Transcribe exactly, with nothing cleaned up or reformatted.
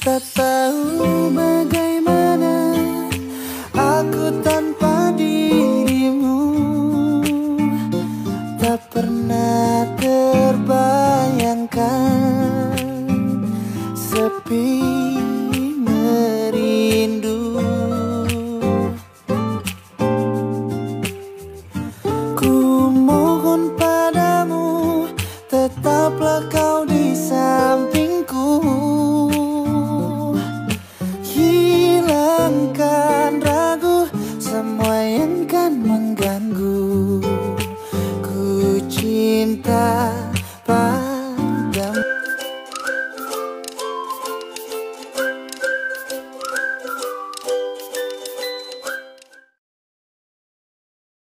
Tak tahu bagaimana aku tanpa dirimu. Tak pernah terbayangkan sepi